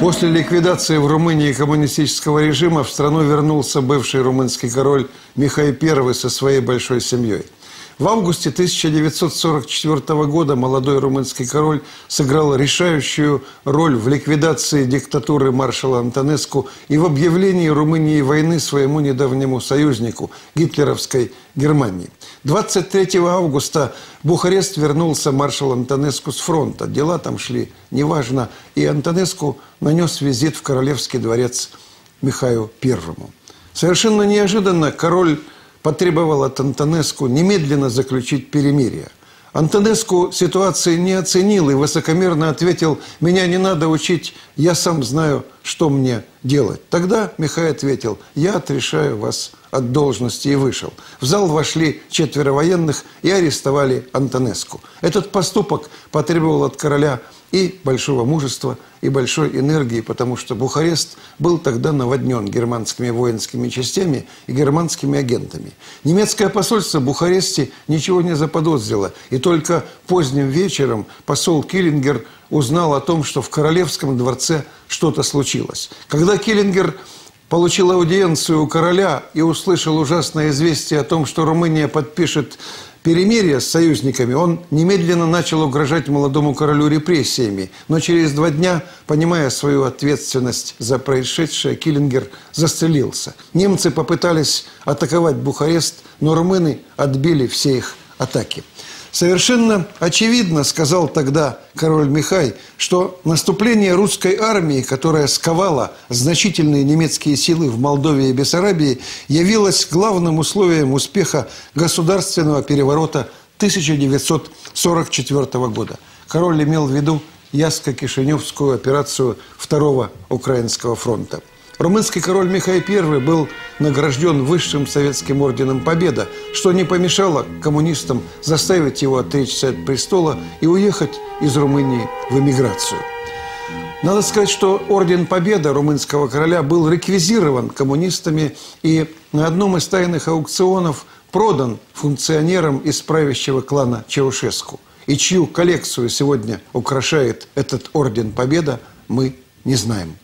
После ликвидации в Румынии коммунистического режима в страну вернулся бывший румынский король Михай I со своей большой семьей. В августе 1944 года молодой румынский король сыграл решающую роль в ликвидации диктатуры маршала Антонеску и в объявлении Румынии войны своему недавнему союзнику – гитлеровской Германии. 23 августа в Бухарест вернулся маршал Антонеску с фронта. Дела там шли неважно, и Антонеску нанес визит в королевский дворец Михаю I. Совершенно неожиданно король потребовал от Антонеску немедленно заключить перемирие. Антонеску ситуации не оценил и высокомерно ответил: «Меня не надо учить, я сам знаю, что мне делать». Тогда Михай ответил: «Я отрешаю вас от должности», и вышел. В зал вошли 4 военных и арестовали Антонеску. Этот поступок потребовал от короля и большого мужества, и большой энергии, потому что Бухарест был тогда наводнен германскими воинскими частями и германскими агентами. Немецкое посольство в Бухаресте ничего не заподозрило, и только поздним вечером посол Киллингер узнал о том, что в Королевском дворце что-то случилось. Когда Киллингер получил аудиенцию у короля и услышал ужасное известие о том, что Румыния подпишет перемирие с союзниками, он немедленно начал угрожать молодому королю репрессиями. Но через 2 дня, понимая свою ответственность за происшедшее, Киллингер застрелился. Немцы попытались атаковать Бухарест, но румыны отбили все их атаки. Совершенно очевидно, сказал тогда король Михай, что наступление русской армии, которая сковала значительные немецкие силы в Молдове и Бессарабии, явилось главным условием успеха государственного переворота 1944 года. Король имел в виду Ясско-Кишиневскую операцию Второго Украинского фронта. Румынский король Михай I был награжден высшим советским орденом Победа, что не помешало коммунистам заставить его отречься от престола и уехать из Румынии в эмиграцию. Надо сказать, что орден Победа румынского короля был реквизирован коммунистами и на одном из тайных аукционов продан функционерам из правящего клана Чаушеску. И чью коллекцию сегодня украшает этот орден Победа, мы не знаем.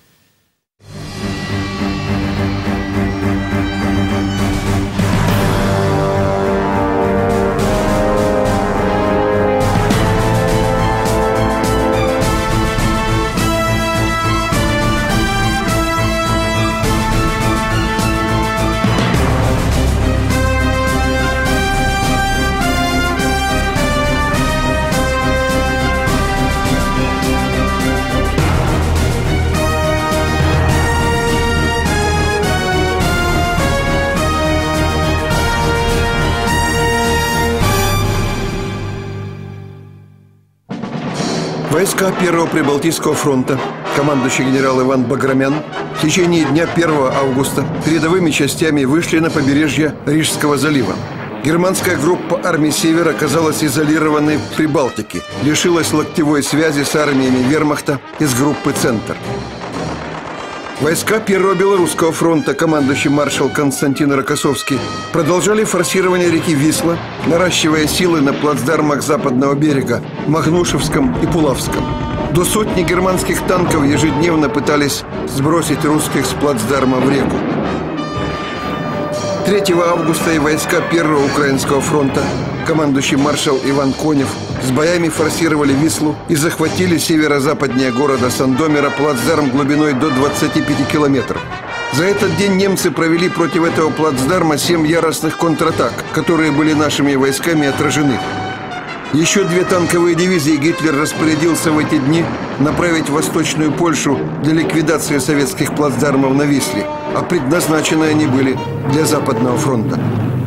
Войска Первого Прибалтийского фронта, командующий генерал Иван Баграмян, в течение дня 1 августа передовыми частями вышли на побережье Рижского залива. Германская группа армий Севера оказалась изолированной в Прибалтике, лишилась локтевой связи с армиями вермахта из группы «Центр». Войска Первого Белорусского фронта, командующий маршал Константин Рокоссовский, продолжали форсирование реки Висла, наращивая силы на плацдармах западного берега, Магнушевском и Пулавском. До 100 германских танков ежедневно пытались сбросить русских с плацдарма в реку. 3 августа и войска Первого Украинского фронта, командующий маршал Иван Конев, с боями форсировали Вислу и захватили северо-западнее города Сандомира плацдарм глубиной до 25 километров. За этот день немцы провели против этого плацдарма 7 яростных контратак, которые были нашими войсками отражены. Еще 2 танковые дивизии Гитлер распорядился в эти дни направить в Восточную Польшу для ликвидации советских плацдармов на Висле, а предназначены они были для Западного фронта.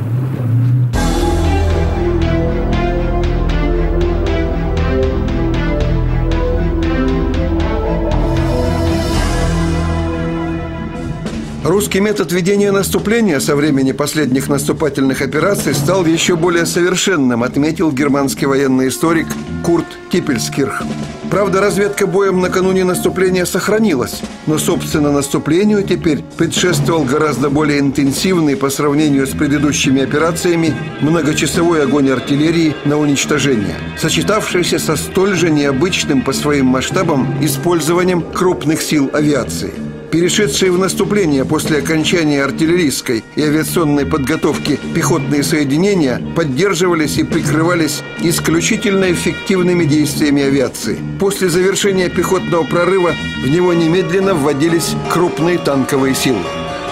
Русский метод ведения наступления со времени последних наступательных операций стал еще более совершенным, отметил германский военный историк Курт Типельскирх. Правда, разведка боем накануне наступления сохранилась, но, собственно, наступлению теперь предшествовал гораздо более интенсивный по сравнению с предыдущими операциями многочасовой огонь артиллерии на уничтожение, сочетавшийся со столь же необычным по своим масштабам использованием крупных сил авиации. Перешедшие в наступление после окончания артиллерийской и авиационной подготовки пехотные соединения поддерживались и прикрывались исключительно эффективными действиями авиации. После завершения пехотного прорыва в него немедленно вводились крупные танковые силы.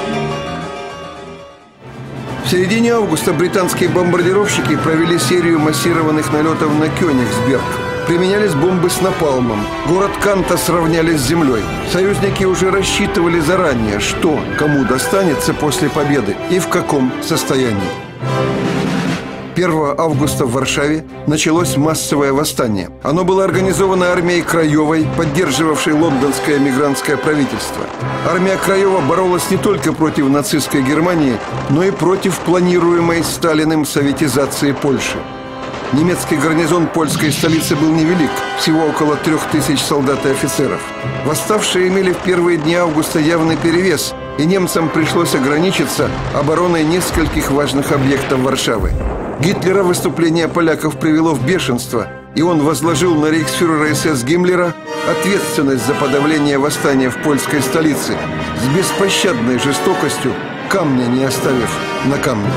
В середине августа британские бомбардировщики провели серию массированных налетов на Кёнигсберг. Применялись бомбы с напалмом. Город Канта сравняли с землей. Союзники уже рассчитывали заранее, что кому достанется после победы и в каком состоянии. 1 августа в Варшаве началось массовое восстание. Оно было организовано армией Краевой, поддерживавшей лондонское эмигрантское правительство. Армия Краева боролась не только против нацистской Германии, но и против планируемой Сталиным советизации Польши. Немецкий гарнизон польской столицы был невелик, всего около 3000 солдат и офицеров. Восставшие имели в первые дни августа явный перевес, и немцам пришлось ограничиться обороной нескольких важных объектов Варшавы. Гитлера выступление поляков привело в бешенство, и он возложил на рейхсфюрера СС Гиммлера ответственность за подавление восстания в польской столице с беспощадной жестокостью, камня не оставив на камне.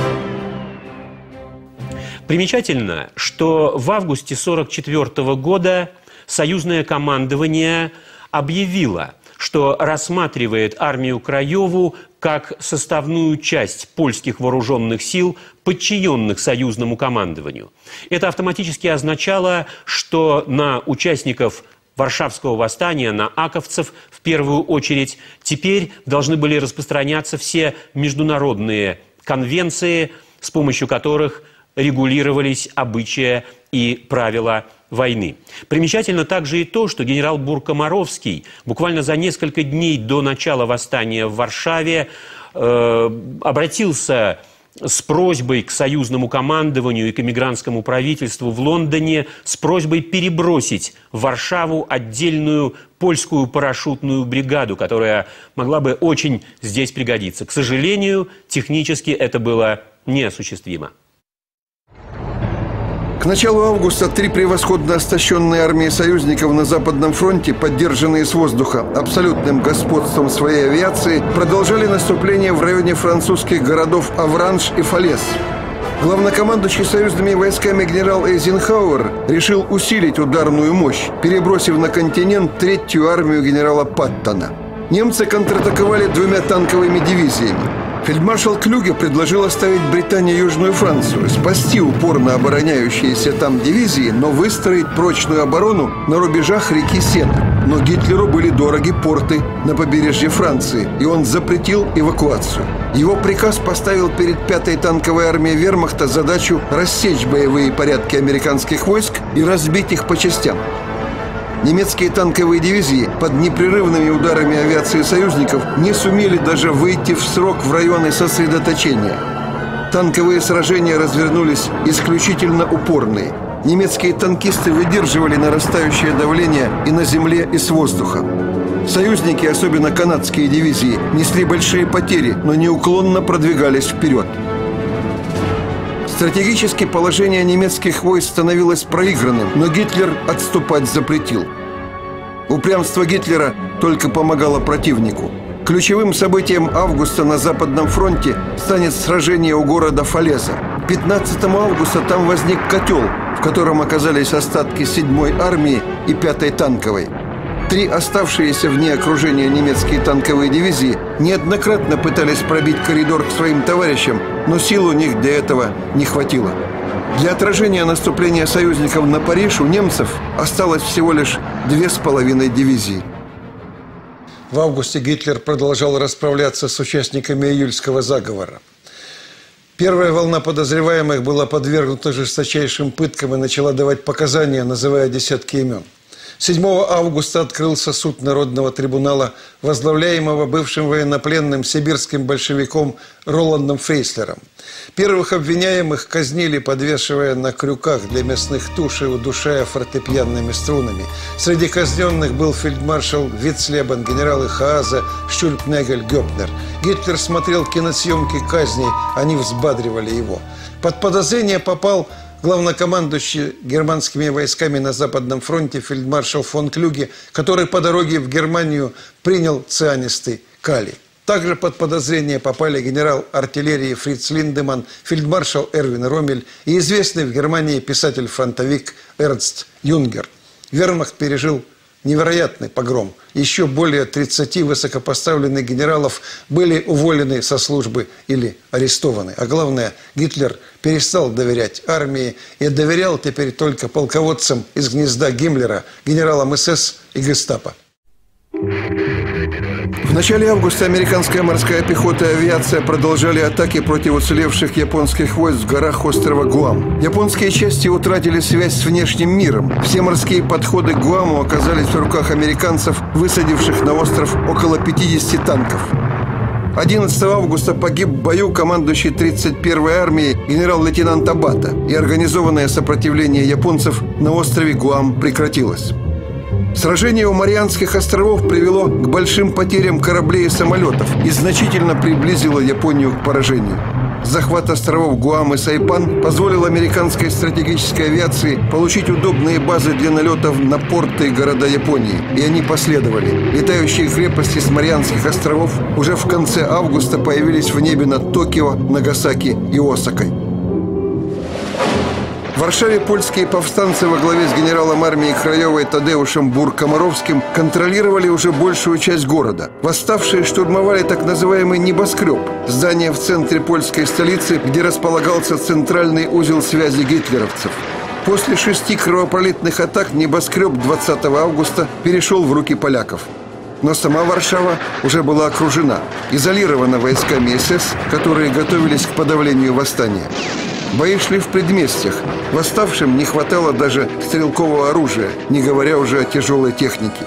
Примечательно, что в августе 1944 года союзное командование объявило, что рассматривает армию Краеву как составную часть польских вооруженных сил, подчиненных союзному командованию. Это автоматически означало, что на участников Варшавского восстания, на аковцев в первую очередь, теперь должны были распространяться все международные конвенции, с помощью которых регулировались обычаи и правила войны. Примечательно также и то, что генерал Бур-Комаровский буквально за несколько дней до начала восстания в Варшаве обратился с просьбой к союзному командованию и к эмигрантскому правительству в Лондоне с просьбой перебросить в Варшаву отдельную польскую парашютную бригаду, которая могла бы очень здесь пригодиться. К сожалению, технически это было неосуществимо. К началу августа 3 превосходно оснащенные армии союзников на Западном фронте, поддержанные с воздуха абсолютным господством своей авиации, продолжали наступление в районе французских городов Авранж и Фалес. Главнокомандующий союзными войсками генерал Эйзенхауэр решил усилить ударную мощь, перебросив на континент 3-ю армию генерала Паттона. Немцы контратаковали 2 танковыми дивизиями. Фельдмаршал Клюге предложил оставить Британии Южную Францию, спасти упорно обороняющиеся там дивизии, но выстроить прочную оборону на рубежах реки Сена. Но Гитлеру были дороги порты на побережье Франции, и он запретил эвакуацию. Его приказ поставил перед 5-й танковой армией вермахта задачу рассечь боевые порядки американских войск и разбить их по частям. Немецкие танковые дивизии под непрерывными ударами авиации союзников не сумели даже выйти в срок в районы сосредоточения. Танковые сражения развернулись исключительно упорные. Немецкие танкисты выдерживали нарастающее давление и на земле, и с воздуха. Союзники, особенно канадские дивизии, несли большие потери, но неуклонно продвигались вперед. Стратегически положение немецких войск становилось проигранным, но Гитлер отступать запретил. Упрямство Гитлера только помогало противнику. Ключевым событием августа на Западном фронте станет сражение у города Фалеса. 15 августа там возник котел, в котором оказались остатки 7-й армии и 5-й танковой. 3 оставшиеся вне окружения немецкие танковые дивизии неоднократно пытались пробить коридор к своим товарищам, но сил у них для этого не хватило. Для отражения наступления союзников на Париж у немцев осталось всего лишь 2,5 дивизии. В августе Гитлер продолжал расправляться с участниками июльского заговора. Первая волна подозреваемых была подвергнута жесточайшим пыткам и начала давать показания, называя десятки имен. 7 августа открылся суд Народного трибунала, возглавляемого бывшим военнопленным сибирским большевиком Роландом Фейслером. Первых обвиняемых казнили, подвешивая на крюках для мясных туш и удушая фортепианными струнами. Среди казненных был фельдмаршал Вицлебен, генералы Хааза, Штюльпнегель, Гёпнер. Гитлер смотрел киносъемки казней, они взбадривали его. Под подозрение попал главнокомандующий германскими войсками на Западном фронте фельдмаршал фон Клюге, который по дороге в Германию принял цианистый калий. Также под подозрение попали генерал артиллерии Фриц Линдеман, фельдмаршал Эрвин Роммель и известный в Германии писатель-фронтовик Эрнст Юнгер. Вермахт пережил невероятный погром. Еще более 30 высокопоставленных генералов были уволены со службы или арестованы. А главное, Гитлер перестал доверять армии и доверял теперь только полководцам из гнезда Гиммлера, генералам СС и гестапо. В начале августа американская морская пехота и авиация продолжали атаки против уцелевших японских войск в горах острова Гуам. Японские части утратили связь с внешним миром. Все морские подходы к Гуаму оказались в руках американцев, высадивших на остров около 50 танков. 11 августа погиб в бою командующий 31-й армией генерал-лейтенант Абата, и организованное сопротивление японцев на острове Гуам прекратилось. Сражение у Марианских островов привело к большим потерям кораблей и самолетов и значительно приблизило Японию к поражению. Захват островов Гуам и Сайпан позволил американской стратегической авиации получить удобные базы для налетов на порты и города Японии, и они последовали. Летающие крепости с Марианских островов уже в конце августа появились в небе над Токио, Нагасаки и Осакой. В Варшаве польские повстанцы во главе с генералом армии Краевой Тадеушем Бур-Комаровским контролировали уже большую часть города. Восставшие штурмовали так называемый небоскреб – здание в центре польской столицы, где располагался центральный узел связи гитлеровцев. После 6 кровопролитных атак небоскреб 20 августа перешел в руки поляков. Но сама Варшава уже была окружена, изолирована войсками СС, которые готовились к подавлению восстания. Бои шли в предместьях. Восставшим не хватало даже стрелкового оружия, не говоря уже о тяжелой технике.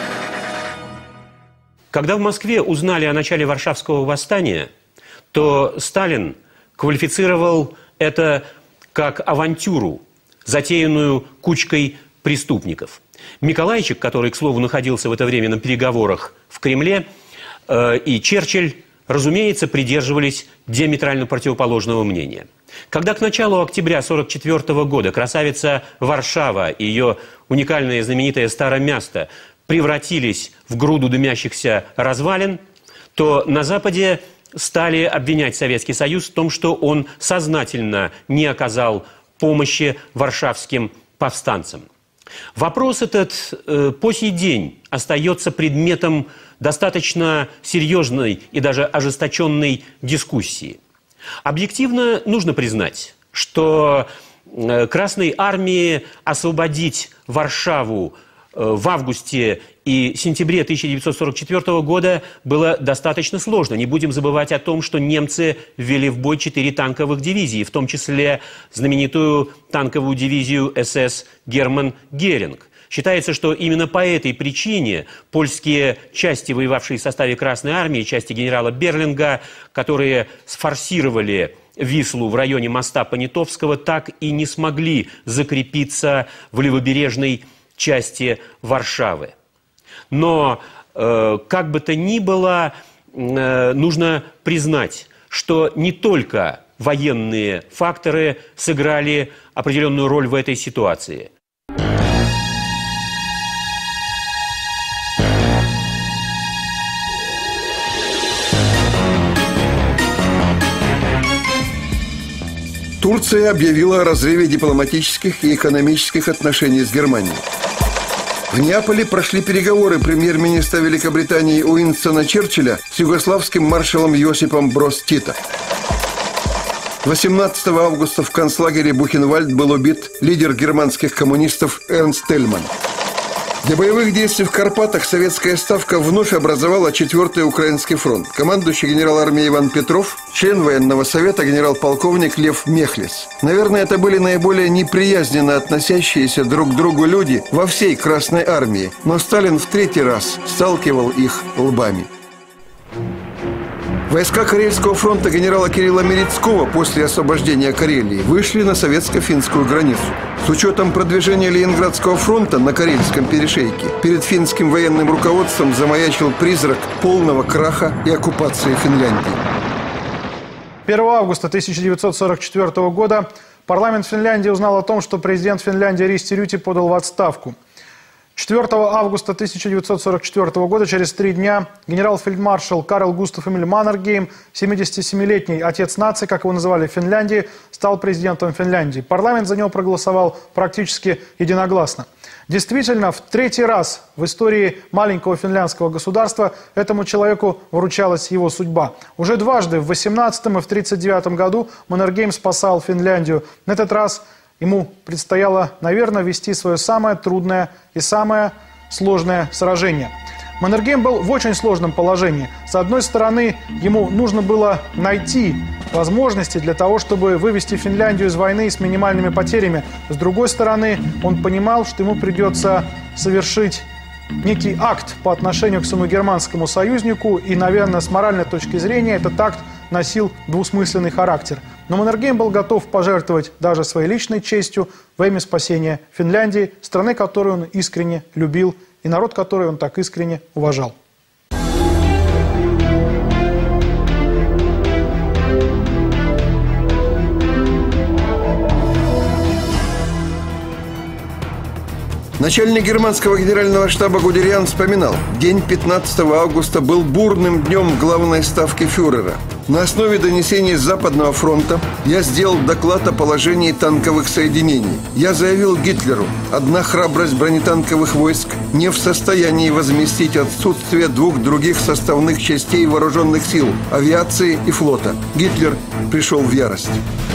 Когда в Москве узнали о начале Варшавского восстания, то Сталин квалифицировал это как авантюру, затеянную кучкой преступников. Миколайчик, который, к слову, находился в это время на переговорах в Кремле, и Черчилль, разумеется, придерживались диаметрально противоположного мнения. Когда к началу октября 1944 года красавица Варшава и ее уникальное знаменитое Старомясто превратились в груду дымящихся развалин, то на Западе стали обвинять Советский Союз в том, что он сознательно не оказал помощи варшавским повстанцам. Вопрос этот по сей день остается предметом достаточно серьезной и даже ожесточенной дискуссии. Объективно нужно признать, что Красной армии освободить Варшаву в августе и сентябре 1944 года было достаточно сложно. Не будем забывать о том, что немцы ввели в бой 4 танковых дивизии, в том числе знаменитую танковую дивизию СС «Герман Геринг». Считается, что именно по этой причине польские части, воевавшие в составе Красной армии, части генерала Берлинга, которые сфорсировали Вислу в районе моста Понятовского, так и не смогли закрепиться в левобережной части Варшавы. Но, как бы то ни было, нужно признать, что не только военные факторы сыграли определенную роль в этой ситуации. Турция объявила о разрыве дипломатических и экономических отношений с Германией. В Неаполе прошли переговоры премьер-министра Великобритании Уинстона Черчилля с югославским маршалом Йосипом Брос Тито. 18 августа в концлагере Бухенвальд был убит лидер германских коммунистов Эрнст Тельман. Для боевых действий в Карпатах советская ставка вновь образовала 4-й Украинский фронт. Командующий генерал армии Иван Петров, член военного совета генерал-полковник Лев Мехлис. Наверное, это были наиболее неприязненно относящиеся друг к другу люди во всей Красной армии. Но Сталин в 3-й раз сталкивал их лбами. Войска Карельского фронта генерала Кирилла Мерецкого после освобождения Карелии вышли на советско-финскую границу. С учетом продвижения Ленинградского фронта на Карельском перешейке перед финским военным руководством замаячил призрак полного краха и оккупации Финляндии. 1 августа 1944 года парламент Финляндии узнал о том, что президент Финляндии Ристи Рюти подал в отставку. 4 августа 1944 года, через 3 дня, генерал-фельдмаршал Карл Густав Эмиль Маннергейм, 77-летний отец нации, как его называли в Финляндии, стал президентом Финляндии. Парламент за него проголосовал практически единогласно. Действительно, в 3-й раз в истории маленького финляндского государства этому человеку вручалась его судьба. Уже дважды, в 18-м и в 1939 году, Маннергейм спасал Финляндию. На этот раз ему предстояло, наверное, вести свое самое трудное и самое сложное сражение. Маннергейм был в очень сложном положении. С одной стороны, ему нужно было найти возможности для того, чтобы вывести Финляндию из войны с минимальными потерями. С другой стороны, он понимал, что ему придется совершить некий акт по отношению к своему германскому союзнику. И, наверное, с моральной точки зрения этот акт носил двусмысленный характер. Но Маннергейм был готов пожертвовать даже своей личной честью во имя спасения Финляндии, страны, которую он искренне любил, и народ, который он так искренне уважал. Начальник германского генерального штаба Гудериан вспоминал: день 15 августа был бурным днем главной ставки фюрера. На основе донесений с Западного фронта я сделал доклад о положении танковых соединений. Я заявил Гитлеру: одна храбрость бронетанковых войск не в состоянии возместить отсутствие 2 других составных частей вооруженных сил – авиации и флота. Гитлер пришел в ярость.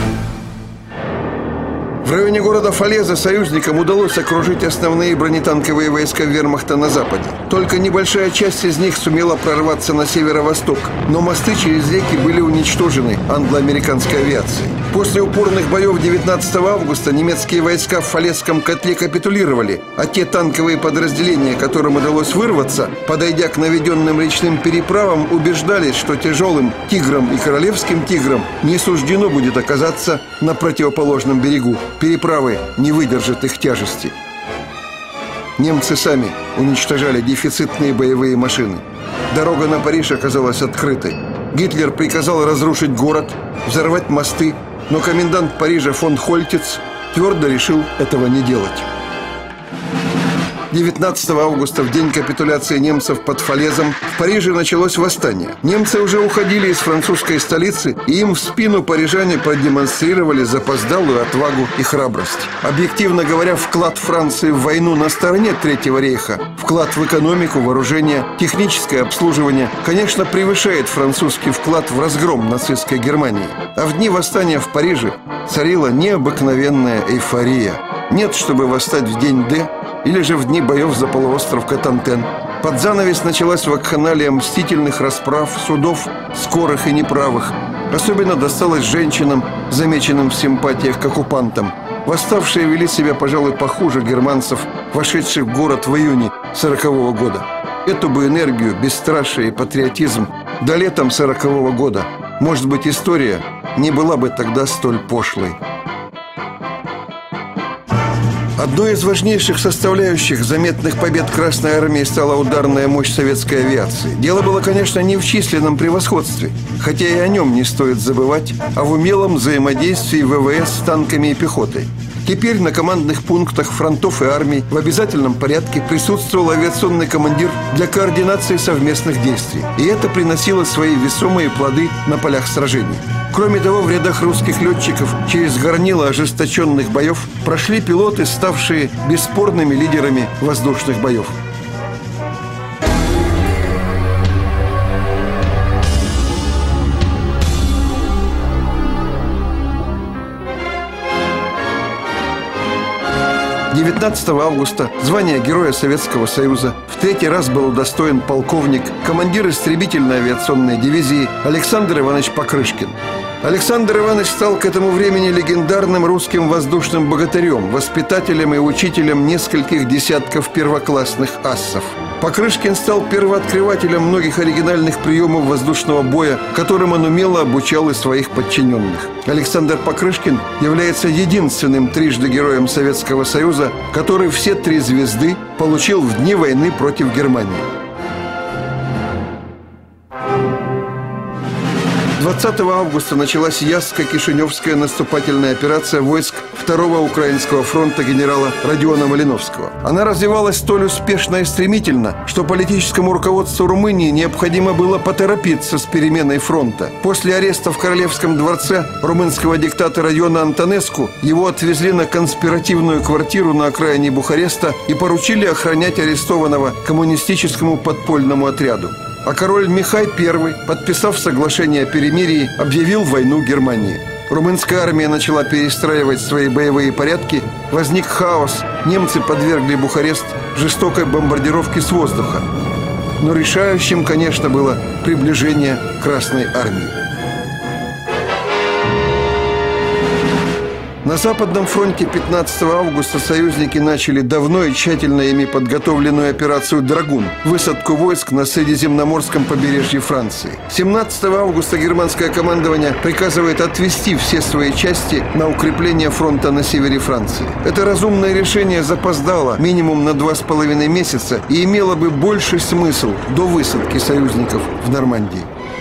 В районе города Фалеза союзникам удалось окружить основные бронетанковые войска вермахта на западе. Только небольшая часть из них сумела прорваться на северо-восток, но мосты через реки были уничтожены англо-американской авиацией. После упорных боев 19 августа немецкие войска в Фалезском котле капитулировали, а те танковые подразделения, которым удалось вырваться, подойдя к наведенным речным переправам, убеждались, что тяжелым «Тиграм» и «Королевским тиграм» не суждено будет оказаться на противоположном берегу. Переправы не выдержат их тяжести. Немцы сами уничтожали дефицитные боевые машины. Дорога на Париж оказалась открытой. Гитлер приказал разрушить город, взорвать мосты, но комендант Парижа фон Хольтиц твердо решил этого не делать. 19 августа, в день капитуляции немцев под Фалезом, в Париже началось восстание. Немцы уже уходили из французской столицы, и им в спину парижане продемонстрировали запоздалую отвагу и храбрость. Объективно говоря, вклад Франции в войну на стороне Третьего рейха, вклад в экономику, вооружение, техническое обслуживание, конечно, превышает французский вклад в разгром нацистской Германии. А в дни восстания в Париже царила необыкновенная эйфория. Нет, чтобы восстать в день Д или же в дни боев за полуостров Катантен. Под занавес началась вакханалия мстительных расправ, судов, скорых и неправых. Особенно досталось женщинам, замеченным в симпатиях к оккупантам. Восставшие вели себя, пожалуй, похуже германцев, вошедших в город в июне 40-го года. Эту бы энергию, бесстрашие и патриотизм до летом 40-го года. Может быть, история не была бы тогда столь пошлой. Одной из важнейших составляющих заметных побед Красной Армии стала ударная мощь советской авиации. Дело было, конечно, не в численном превосходстве, хотя и о нем не стоит забывать, а в умелом взаимодействии ВВС с танками и пехотой. Теперь на командных пунктах фронтов и армий в обязательном порядке присутствовал авиационный командир для координации совместных действий. И это приносило свои весомые плоды на полях сражений. Кроме того, в рядах русских летчиков через горнило ожесточенных боев прошли пилоты, ставшие бесспорными лидерами воздушных боев. 19 августа звание Героя Советского Союза в третий раз был удостоен полковник, командир истребительной авиационной дивизии Александр Иванович Покрышкин. Александр Иванович стал к этому времени легендарным русским воздушным богатырем, воспитателем и учителем нескольких десятков первоклассных ассов. Покрышкин стал первооткрывателем многих оригинальных приемов воздушного боя, которым он умело обучал и своих подчиненных. Александр Покрышкин является единственным трижды Героем Советского Союза, который все 3 звезды получил в дни войны против Германии. 20 августа началась Яско-Кишиневская наступательная операция войск 2-го Украинского фронта генерала Родиона Малиновского. Она развивалась столь успешно и стремительно, что политическому руководству Румынии необходимо было поторопиться с переменой фронта. После ареста в Королевском дворце румынского диктатора Иона Антонеску его отвезли на конспиративную квартиру на окраине Бухареста и поручили охранять арестованного коммунистическому подпольному отряду. А король Михай I, подписав соглашение о перемирии, объявил войну Германии. Румынская армия начала перестраивать свои боевые порядки, возник хаос, немцы подвергли Бухарест жестокой бомбардировке с воздуха. Но решающим, конечно, было приближение Красной армии. На Западном фронте 15 августа союзники начали давно и тщательно ими подготовленную операцию «Драгун» – высадку войск на Средиземноморском побережье Франции. 17 августа германское командование приказывает отвести все свои части на укрепление фронта на севере Франции. Это разумное решение запоздало минимум на 2,5 месяца и имело бы больший смысл до высадки союзников в Нормандии.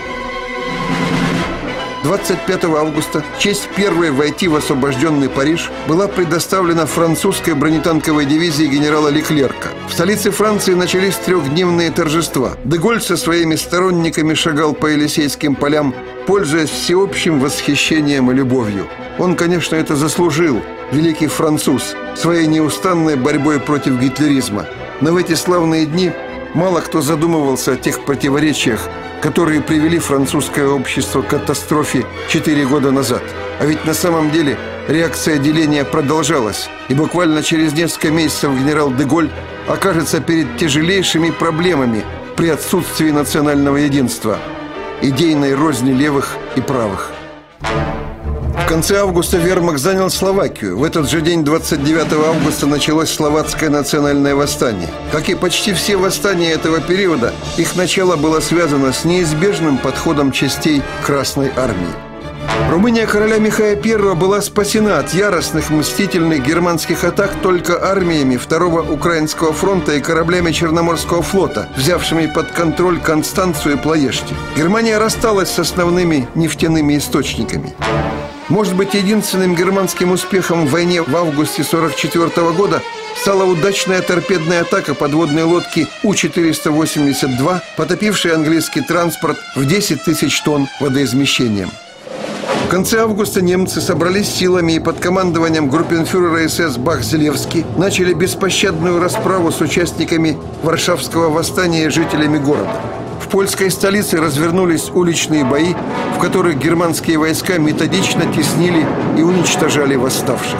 25 августа честь первой войти в освобожденный Париж была предоставлена французской бронетанковой дивизии генерала Леклерка. В столице Франции начались 3-дневные торжества. де Голль со своими сторонниками шагал по Елисейским полям, пользуясь всеобщим восхищением и любовью. Он, конечно, это заслужил, великий француз, своей неустанной борьбой против гитлеризма. Но в эти славные дни мало кто задумывался о тех противоречиях, которые привели французское общество к катастрофе 4 года назад. А ведь на самом деле реакция деления продолжалась, и буквально через несколько месяцев генерал де Голль окажется перед тяжелейшими проблемами при отсутствии национального единства, идейной розни левых и правых. В конце августа вермахт занял Словакию. В этот же день, 29 августа, началось словацкое национальное восстание. Как и почти все восстания этого периода, их начало было связано с неизбежным подходом частей Красной армии. Румыния короля Михая I была спасена от яростных мстительных германских атак только армиями 2-го Украинского фронта и кораблями Черноморского флота, взявшими под контроль Констанцию и Плоешти. Германия рассталась с основными нефтяными источниками. Может быть, единственным германским успехом в войне в августе 1944 года стала удачная торпедная атака подводной лодки У-482, потопившей английский транспорт в 10 тысяч тонн водоизмещением. В конце августа немцы собрались силами и под командованием группенфюрера СС Бах-Зелевский начали беспощадную расправу с участниками Варшавского восстания и жителями города. В польской столице развернулись уличные бои, в которых германские войска методично теснили и уничтожали восставших.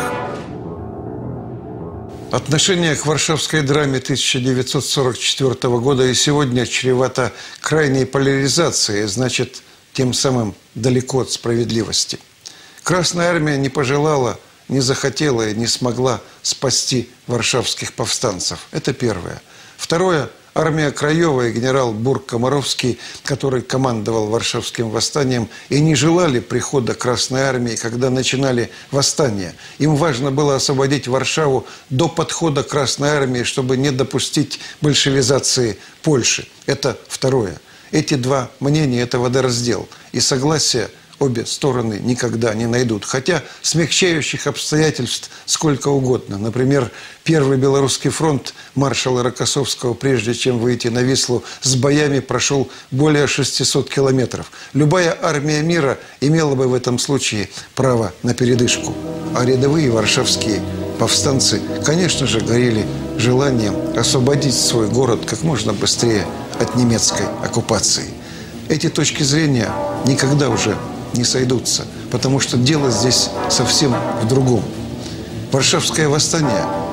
Отношение к Варшавской драме 1944 года и сегодня чревато крайней поляризацией, значит, тем самым далеко от справедливости. Красная армия не пожелала, не захотела и не смогла спасти варшавских повстанцев. Это первое. Второе. Армия Краева и генерал Бург-Комаровский, который командовал Варшавским восстанием, и не желали прихода Красной армии, когда начинали восстание. Им важно было освободить Варшаву до подхода Красной армии, чтобы не допустить большевизации Польши. Это второе. Эти два мнения – это водораздел. И согласия обе стороны никогда не найдут. Хотя смягчающих обстоятельств сколько угодно. Например, Первый Белорусский фронт маршала Рокоссовского, прежде чем выйти на Вислу, с боями прошел более 600 километров. Любая армия мира имела бы в этом случае право на передышку. А рядовые варшавские повстанцы, конечно же, горели желанием освободить свой город как можно быстрее от немецкой оккупации. Эти точки зрения никогда уже не сойдутся, потому что дело здесь совсем в другом. Варшавское восстание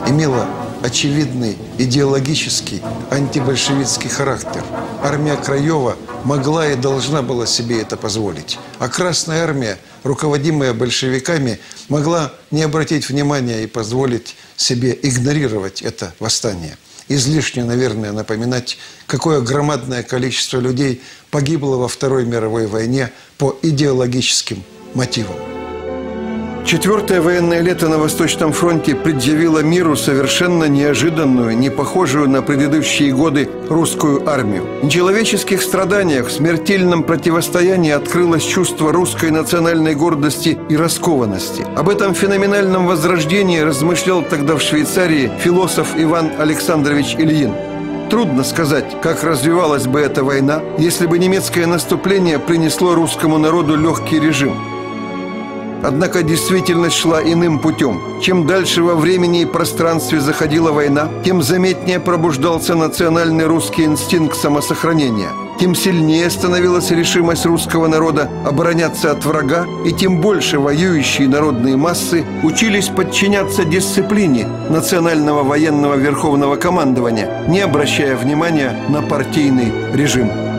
имела очевидный идеологический антибольшевистский характер. Армия Краева могла и должна была себе это позволить. А Красная Армия, руководимая большевиками, могла не обратить внимания и позволить себе игнорировать это восстание. Излишне, наверное, напоминать, какое громадное количество людей погибло во Второй мировой войне по идеологическим мотивам. Четвертое военное лето на Восточном фронте предъявило миру совершенно неожиданную, не похожую на предыдущие годы русскую армию. В нечеловеческих страданиях, в смертельном противостоянии открылось чувство русской национальной гордости и раскованности. Об этом феноменальном возрождении размышлял тогда в Швейцарии философ Иван Александрович Ильин. Трудно сказать, как развивалась бы эта война, если бы немецкое наступление принесло русскому народу легкий режим. Однако действительность шла иным путем. Чем дальше во времени и пространстве заходила война, тем заметнее пробуждался национальный русский инстинкт самосохранения. Тем сильнее становилась решимость русского народа обороняться от врага, и тем больше воюющие народные массы учились подчиняться дисциплине национального военного верховного командования, не обращая внимания на партийный режим.